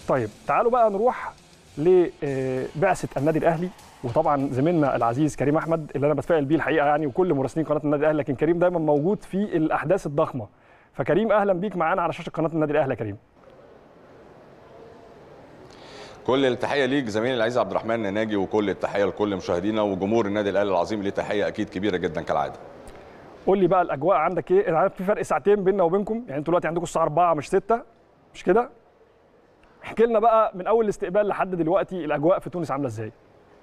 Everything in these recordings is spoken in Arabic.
طيب تعالوا بقى نروح لبعثه النادي الاهلي، وطبعا زميلنا العزيز كريم احمد اللي انا بتفائل بيه الحقيقه يعني، وكل مراسلين قناه النادي الاهلي، لكن كريم دايما موجود في الاحداث الضخمه. فكريم اهلا بيك معانا على شاشه قناه النادي الاهلي يا كريم. كل التحيه ليك زميلي العزيز عبد الرحمن ناجي، وكل التحيه لكل مشاهدينا وجمهور النادي الاهلي العظيم، ليه تحيه اكيد كبيره جدا كالعاده. قول لي بقى الاجواء عندك ايه؟ انا عارف في فرق ساعتين بيننا وبينكم، يعني انتوا دلوقتي عندكم الساعه 4 مش 6 مش كده؟ احكي لنا بقى من اول الاستقبال لحد دلوقتي الاجواء في تونس عامله ازاي؟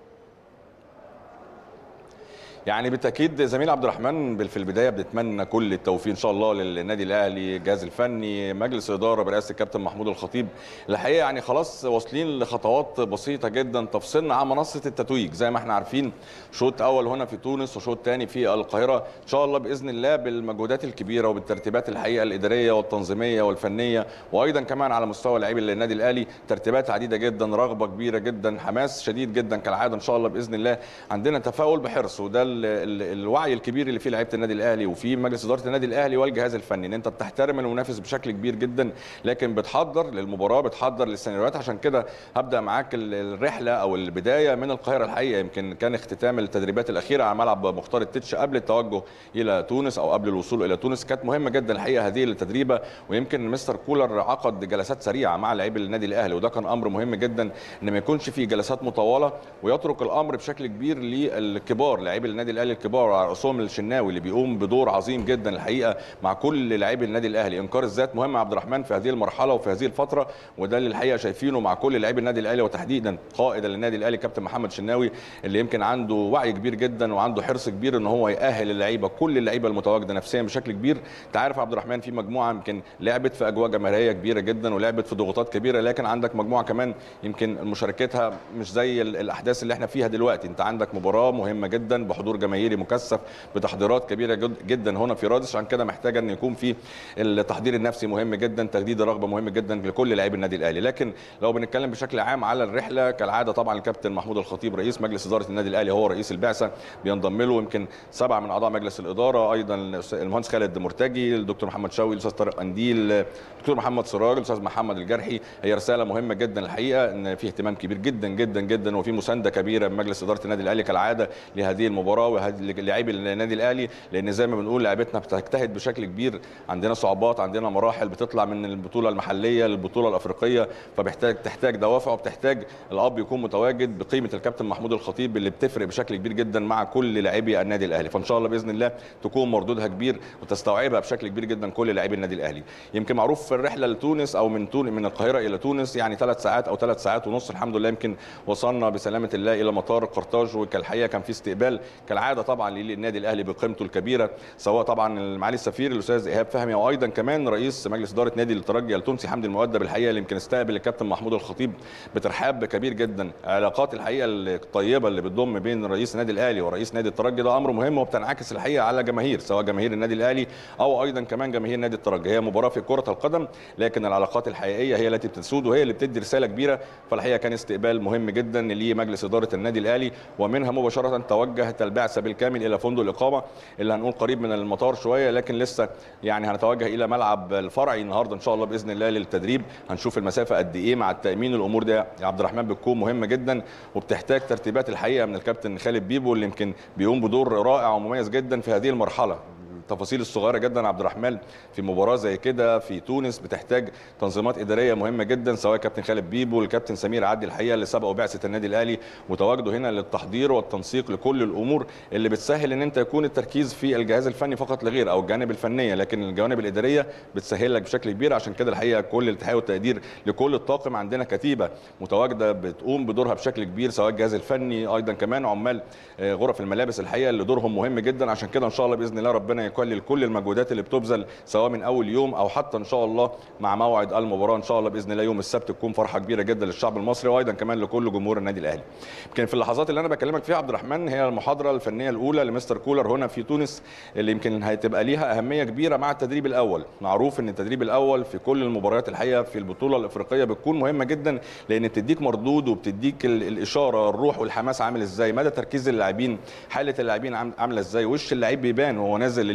يعني بالتاكيد زميل عبد الرحمن، في البدايه بنتمنى كل التوفيق ان شاء الله للنادي الاهلي، الجهاز الفني، مجلس اداره برئاسه الكابتن محمود الخطيب. الحقيقه يعني خلاص واصلين لخطوات بسيطه جدا تفصلنا عن منصه التتويج، زي ما احنا عارفين شوط اول هنا في تونس وشوط ثاني في القاهره، ان شاء الله باذن الله بالمجهودات الكبيره وبالترتيبات الحقيقه الاداريه والتنظيميه والفنيه، وايضا كمان على مستوى لاعبي النادي الاهلي ترتيبات عديده جدا، رغبه كبيره جدا، حماس شديد جدا كالعاده. ان شاء الله باذن الله عندنا تفاؤل بحرص، وده الوعي الكبير اللي فيه لعيبه النادي الاهلي وفي مجلس اداره النادي الاهلي والجهاز الفني، ان انت بتحترم المنافس بشكل كبير جدا، لكن بتحضر للمباراه، بتحضر للسيناريوهات. عشان كده هبدا معاك الرحله او البدايه من القاهره. الحقيقه يمكن كان اختتام التدريبات الاخيره على ملعب مختار التتش قبل التوجه الى تونس او قبل الوصول الى تونس، كانت مهمه جدا الحقيقه هذه التدريبه، ويمكن مستر كولر عقد جلسات سريعه مع لاعبي النادي الاهلي، وده كان امر مهم جدا ان ما يكونش في جلسات مطوله، ويترك الامر بشكل كبير للكبار، لاعبي النادي الاهلي الكبار على راسهم الشناوي اللي بيقوم بدور عظيم جدا الحقيقه مع كل لاعبي النادي الاهلي. انكار الذات مهم عبد الرحمن في هذه المرحله وفي هذه الفتره، وده اللي الحقيقه شايفينه مع كل لاعبي النادي الاهلي، وتحديدا قائد النادي الاهلي كابتن محمد شناوي اللي يمكن عنده وعي كبير جدا وعنده حرص كبير ان هو يأهل اللعيبه، كل اللعيبه المتواجده نفسيا بشكل كبير. انت عارف عبد الرحمن في مجموعه يمكن لعبت في اجواء جماهيريه كبيره جدا ولعبت في ضغوطات كبيره، لكن عندك مجموعه كمان يمكن مشاركتها مش زي الاحداث اللي احنا فيها دلوقتي. انت عندك مباراه مهمه جدا بحضور جماهيري مكثف بتحضيرات كبيره جدا هنا في رادس، عشان كده محتاجه ان يكون في التحضير النفسي مهم جدا، تجديد الرغبه مهم جدا لكل لاعبي النادي الاهلي. لكن لو بنتكلم بشكل عام على الرحله كالعاده، طبعا الكابتن محمود الخطيب رئيس مجلس اداره النادي الاهلي هو رئيس البعثه، بينضم له يمكن 7 من اعضاء مجلس الاداره، ايضا المهندس خالد مرتجي، الدكتور محمد شوقي، الاستاذ طارق قنديل، الدكتور محمد سراج، الاستاذ محمد الجرحي. هي رساله مهمه جدا الحقيقه ان في اهتمام كبير جدا جدا جدا وفي مسانده كبيره من مجلس اداره النادي الاهلي كالعاده لهذه المباراه ولاعبي النادي الاهلي، لان زي ما بنقول لعيبتنا بتجتهد بشكل كبير، عندنا صعوبات، عندنا مراحل، بتطلع من البطوله المحليه للبطوله الافريقيه، تحتاج دوافع وبتحتاج الاب يكون متواجد بقيمه الكابتن محمود الخطيب اللي بتفرق بشكل كبير جدا مع كل لاعبي النادي الاهلي. فان شاء الله باذن الله تكون مردودها كبير وتستوعبها بشكل كبير جدا كل لاعبي النادي الاهلي. يمكن معروف في الرحله لتونس او من القاهره الى تونس يعني 3 ساعات او 3 ساعات ونص، الحمد لله يمكن وصلنا بسلامه الله الى مطار قرطاج، وكالحقيقه كان في استقبال كالعاده طبعا للنادي الاهلي بقيمته الكبيره، سواء طبعا معالي السفير الاستاذ ايهاب فهمي وايضا كمان رئيس مجلس اداره نادي الترجي التونسي حمدي المؤدب، الحقيقه اللي يمكن استقبل الكابتن محمود الخطيب بترحاب كبير جدا. علاقات الحقيقه الطيبه اللي بتضم بين رئيس النادي الاهلي ورئيس نادي الترجي ده امر مهم، وبتنعكس الحقيقه على جماهير، سواء جماهير النادي الاهلي او ايضا كمان جماهير نادي الترجي. هي مباراه في كره القدم، لكن العلاقات الحقيقيه هي التي بتسود وهي اللي بتدي رساله كبيره. فالحقيقه كان استقبال مهم جدا لمجلس اداره النادي الاهلي، ومنها مباشره توجهت البعثه بالكامل الى فندق الاقامه اللي هنقول قريب من المطار شويه، لكن لسه يعني هنتوجه الى ملعب الفرعي النهارده ان شاء الله باذن الله للتدريب. هنشوف المسافه قد ايه مع التامين، الامور دي يا عبد الرحمن بتكون مهمه جدا وبتحتاج ترتيبات الحقيقه من الكابتن خالد بيبو اللي يمكن بيقوم بدور رائع ومميز جدا في هذه المرحله. التفاصيل الصغيره جدا عبد الرحمن في مباراه زي كده في تونس بتحتاج تنظيمات اداريه مهمه جدا، سواء كابتن خالد بيبو والكابتن سمير عدلي الحقيقه اللي سبقوا بعثه النادي الاهلي وتواجدوا هنا للتحضير والتنسيق لكل الامور اللي بتسهل ان انت يكون التركيز في الجهاز الفني فقط لا غير او الجانب الفنيه، لكن الجوانب الاداريه بتسهل لك بشكل كبير. عشان كده الحقيقه كل التحيه والتقدير لكل الطاقم، عندنا كتيبه متواجده بتقوم بدورها بشكل كبير، سواء الجهاز الفني ايضا كمان عمال غرف الملابس الحقيقه اللي دورهم مهم جدا. عشان كده ان شاء الله باذن الله ربنا يكلل كل المجهودات اللي بتبذل سواء من اول يوم او حتى ان شاء الله مع موعد المباراه ان شاء الله باذن الله يوم السبت تكون فرحه كبيره جدا للشعب المصري وايضا كمان لكل جمهور النادي الاهلي. يمكن في اللحظات اللي انا بكلمك فيها عبد الرحمن هي المحاضره الفنيه الاولى لمستر كولر هنا في تونس، اللي يمكن هتبقى ليها اهميه كبيره مع التدريب الاول. معروف ان التدريب الاول في كل المباريات الحقيقه في البطوله الافريقيه بتكون مهمه جدا، لان بتديك مردود وبتديك الاشاره، الروح والحماس عامل ازاي، مدى تركيز اللاعبين، حاله اللاعبين عامله ازاي، وش اللاعب بيبان وهو نازل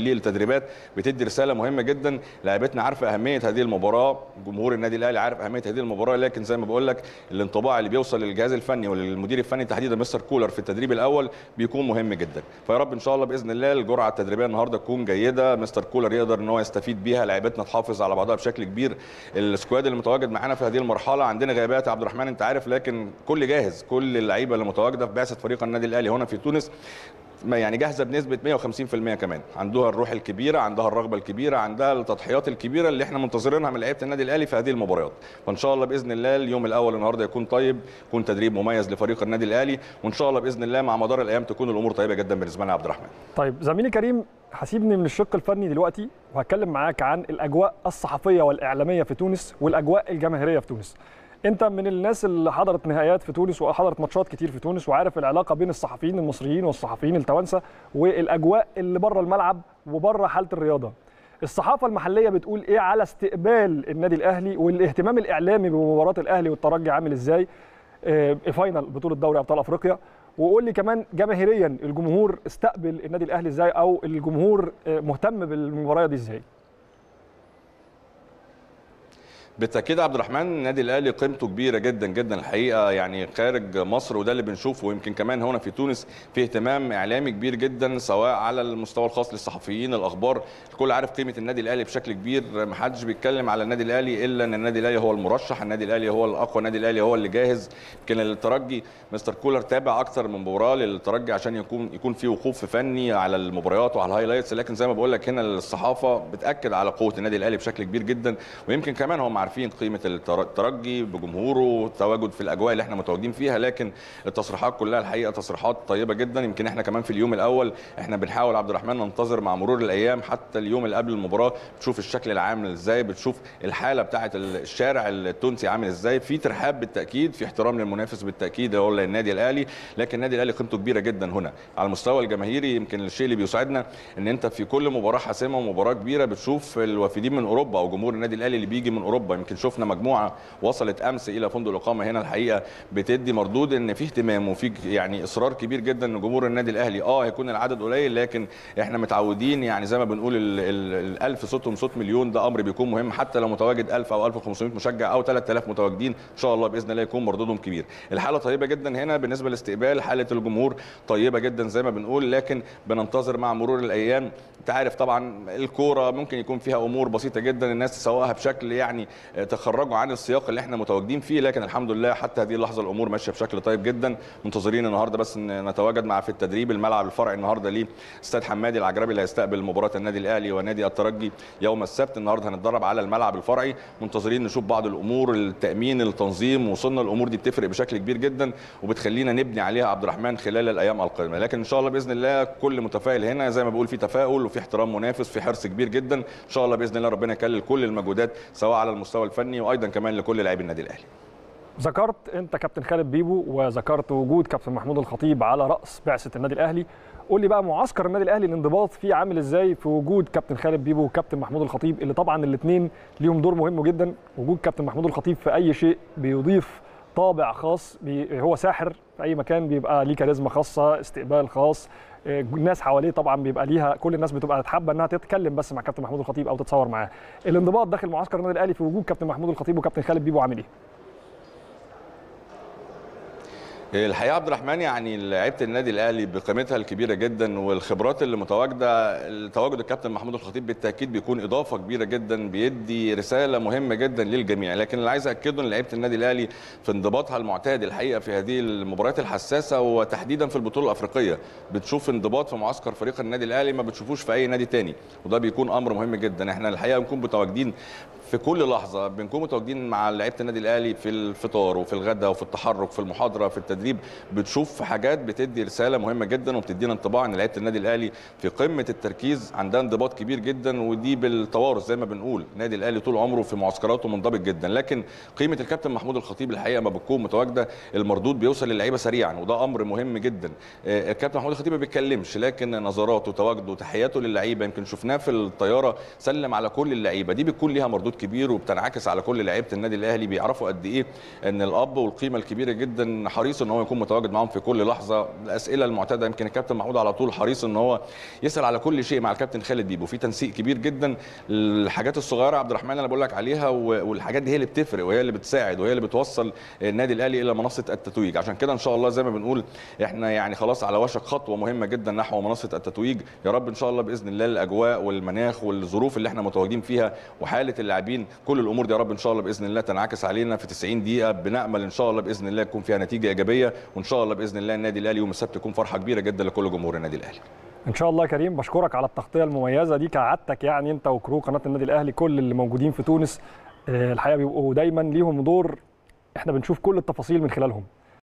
للتدريبات بتدي رساله مهمه جدا. لاعبتنا عارفه اهميه هذه المباراه، جمهور النادي الاهلي عارف اهميه هذه المباراه، لكن زي ما بقول لك الانطباع اللي بيوصل للجهاز الفني وللمدير الفني تحديدا مستر كولر في التدريب الاول بيكون مهم جدا. فيا رب ان شاء الله باذن الله الجرعه التدريبيه النهارده تكون جيده، مستر كولر يقدر ان هو يستفيد بيها، لاعبتنا تحافظ على بعضها بشكل كبير. السكواد اللي متواجد معانا في هذه المرحله عندنا غيابات يا عبد الرحمن انت عارف، لكن كل جاهز، كل اللعيبه اللي متواجده في بعثه فريق النادي الاهلي هنا في تونس يعني جاهزه بنسبه 150%. كمان عندها الروح الكبيره، عندها الرغبه الكبيره، عندها التضحيات الكبيره اللي احنا منتظرينها من لعيبه النادي الاهلي في هذه المباريات. فان شاء الله باذن الله اليوم الاول النهارده يكون طيب، يكون تدريب مميز لفريق النادي الاهلي، وان شاء الله باذن الله مع مدار الايام تكون الامور طيبه جدا بالنسبه لنا يا عبد الرحمن. طيب زميلي كريم، هسيبني من الشق الفني دلوقتي وهتكلم معاك عن الاجواء الصحفيه والاعلاميه في تونس والاجواء الجماهيريه في تونس. انت من الناس اللي حضرت نهائيات في تونس وحضرت ماتشات كتير في تونس وعارف العلاقه بين الصحفيين المصريين والصحفيين التوانسه والاجواء اللي بره الملعب وبره حاله الرياضه. الصحافه المحليه بتقول ايه على استقبال النادي الاهلي والاهتمام الاعلامي بمباراه الاهلي والترجي عامل ازاي؟ فاينل بطوله دوري ابطال افريقيا. وقول لي كمان جماهيريا الجمهور استقبل النادي الاهلي ازاي، او الجمهور مهتم بالمباراه دي ازاي؟ بالتاكيد عبد الرحمن النادي الاهلي قيمته كبيره جدا جدا الحقيقه، يعني خارج مصر وده اللي بنشوفه، ويمكن كمان هنا في تونس في اهتمام اعلامي كبير جدا سواء على المستوى الخاص للصحفيين، الاخبار، الكل عارف قيمه النادي الاهلي بشكل كبير. ما حدش بيتكلم على النادي الاهلي الا ان النادي الاهلي هو المرشح، النادي الاهلي هو الاقوى، النادي الاهلي هو اللي جاهز. يمكن الترجي مستر كولر تابع اكثر من مباراه للترجي عشان يكون في وقوف فني على المباريات وعلى الهايلايتس، لكن زي ما بقول لك هنا الصحافه بتاكد على قوه النادي الاهلي بشكل كبير جدا، ويمكن كمان هم عارفين قيمه الترجي بجمهوره، التواجد في الاجواء اللي احنا متواجدين فيها. لكن التصريحات كلها الحقيقه تصريحات طيبه جدا. يمكن احنا كمان في اليوم الاول احنا بنحاول عبد الرحمن ننتظر مع مرور الايام حتى اليوم اللي قبل المباراه، بتشوف الشكل العام ازاي، بتشوف الحاله بتاعه الشارع التونسي عامل ازاي، في ترحاب بالتاكيد، في احترام للمنافس بالتاكيد هو النادي الاهلي، لكن النادي الاهلي قيمته كبيره جدا هنا على المستوى الجماهيري. يمكن الشيء اللي بيساعدنا ان انت في كل مباراه حاسمه ومباراه كبيره بتشوف الوافدين من اوروبا او جمهور النادي الاهلي اللي بيجي من اوروبا. يمكن شفنا مجموعه وصلت امس الى فندق الاقامه هنا، الحقيقه بتدي مردود ان في اهتمام وفي يعني اصرار كبير جدا ان جمهور النادي الاهلي هيكون العدد قليل، لكن احنا متعودين يعني زي ما بنقول ال1000 صوتهم صوت مليون، ده امر بيكون مهم حتى لو متواجد 1000 او 1500 مشجع او 3000 متواجدين ان شاء الله باذن الله يكون مردودهم كبير. الحاله طيبه جدا هنا بالنسبه للاستقبال، حاله الجمهور طيبه جدا زي ما بنقول، لكن بننتظر مع مرور الايام. انت عارف طبعا الكوره ممكن يكون فيها امور بسيطه جدا الناس تسوقها بشكل يعني تخرجوا عن السياق اللي احنا متواجدين فيه، لكن الحمد لله حتى هذه اللحظه الامور ماشيه بشكل طيب جدا. منتظرين النهارده بس ان نتواجد مع في التدريب الملعب الفرعي النهارده ليه استاد حمادي العجربي اللي هيستقبل مباراه النادي الاهلي ونادي الترجي يوم السبت. النهارده هنتدرب على الملعب الفرعي، منتظرين نشوف بعض الامور، التامين، التنظيم، وصلنا الامور دي بتفرق بشكل كبير جدا وبتخلينا نبني عليها عبد الرحمن خلال الايام القادمه. لكن ان شاء الله باذن الله كل متفائل هنا، زي ما بقول في تفاؤل وفي احترام منافس، في حرص كبير جدا ان شاء الله باذن الله ربنا يكلل كل المجهودات سواء على المستوى الفني وايضا كمان لكل لاعبي النادي الاهلي. ذكرت انت كابتن خالد بيبو وذكرت وجود كابتن محمود الخطيب على راس بعثه النادي الاهلي. قول لي بقى معسكر النادي الاهلي الانضباط فيه عامل ازاي في وجود كابتن خالد بيبو وكابتن محمود الخطيب، اللي طبعا الاثنين ليهم دور مهم جدا. وجود كابتن محمود الخطيب في اي شيء بيضيف طابع خاص، هو ساحر في اي مكان، بيبقى ليه كاريزما خاصه، استقبال خاص، الناس حواليه طبعا بيبقى ليها، كل الناس بتبقى حابه انها تتكلم بس مع كابتن محمود الخطيب او تتصور معاه. الانضباط داخل معسكر النادي الاهلي في وجود كابتن محمود الخطيب وكابتن خالد بيبو عامل ايه؟ الحقيقه عبد الرحمن يعني لعيبه النادي الاهلي بقيمتها الكبيره جدا والخبرات اللي متواجده، تواجد الكابتن محمود الخطيب بالتاكيد بيكون اضافه كبيره جدا، بيدي رساله مهمه جدا للجميع. لكن اللي عايز اكده ان لعيبه النادي الاهلي في انضباطها المعتاد الحقيقه في هذه المباريات الحساسه وتحديدا في البطوله الافريقيه، بتشوف انضباط في معسكر فريق النادي الاهلي ما بتشوفوش في اي نادي تاني، وده بيكون امر مهم جدا. احنا الحقيقه بنكون متواجدين في كل لحظه، بنكون متواجدين مع لعيبه النادي الاهلي في الفطار وفي الغداء وفي التحرك في المحاضره في التدريب، بتشوف حاجات بتدي رساله مهمه جدا وبتدينا انطباع ان لعيبه النادي الاهلي في قمه التركيز، عندها انضباط كبير جدا، ودي بالتوارث زي ما بنقول. النادي الاهلي طول عمره في معسكراته منضبط جدا، لكن قيمه الكابتن محمود الخطيب الحقيقه ما بتكون متواجده المردود بيوصل للعيبه سريعا، وده امر مهم جدا. الكابتن محمود الخطيب ما بيتكلمش، لكن نظراته وتواجده وتحياته للعيبه يمكن شفناه في الطياره سلم على كل اللعيبه، دي بتكون ليها مردود كبير وبتنعكس على كل لعيبه النادي الاهلي. بيعرفوا قد ايه ان الاب والقيمه الكبيره جدا حريص ان ان هو يكون متواجد معاهم في كل لحظه. الاسئله المعتاده، يمكن الكابتن محمود على طول حريص ان هو يسال على كل شيء مع الكابتن خالد بيبو، في تنسيق كبير جدا. الحاجات الصغيره عبد الرحمن اللي انا بقول لك عليها، والحاجات دي هي اللي بتفرق وهي اللي بتساعد وهي اللي بتوصل النادي الاهلي الى منصه التتويج. عشان كده ان شاء الله زي ما بنقول احنا يعني خلاص على وشك خطوه مهمه جدا نحو منصه التتويج. يا رب ان شاء الله باذن الله الاجواء والمناخ والظروف اللي احنا متواجدين فيها وحاله اللاعبين، كل الامور دي يا رب ان شاء الله باذن الله تنعكس علينا في 90 دقيقه. بنامل ان شاء الله باذن الله يكون فيها نتيجه ايجابيه، وان شاء الله باذن الله النادي الاهلي يوم السبت يكون فرحه كبيره جدا لكل جمهور النادي الاهلي. ان شاء الله يا كريم. بشكرك على التغطيه المميزه دي كعادتك، يعني انت وكرو قناه النادي الاهلي كل اللي موجودين في تونس الحقيقه بيبقوا دايما ليهم دور، احنا بنشوف كل التفاصيل من خلالهم.